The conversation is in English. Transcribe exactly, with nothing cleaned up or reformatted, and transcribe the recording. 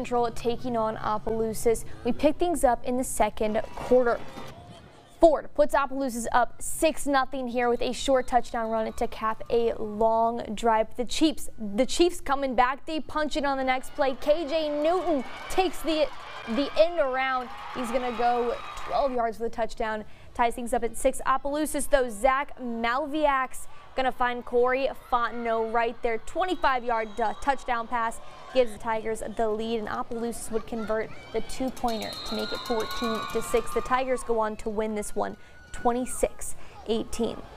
Central taking on Opelousas. We pick things up in the second quarter. Ford puts Opelousas up six nothing here with a short touchdown run to cap a long drive. The Chiefs, the Chiefs coming back. They punch it on the next play. K J Newton takes the the end around. He's going to go twelve yards for the touchdown. Ties things up at six. Opelousas, though, Zach Malviak's going to find Corey Fontenot right there. twenty-five yard uh, touchdown pass gives the Tigers the lead, and Opelousas would convert the two-pointer to make it fourteen to six. The Tigers go on to win this one twenty-six eighteen.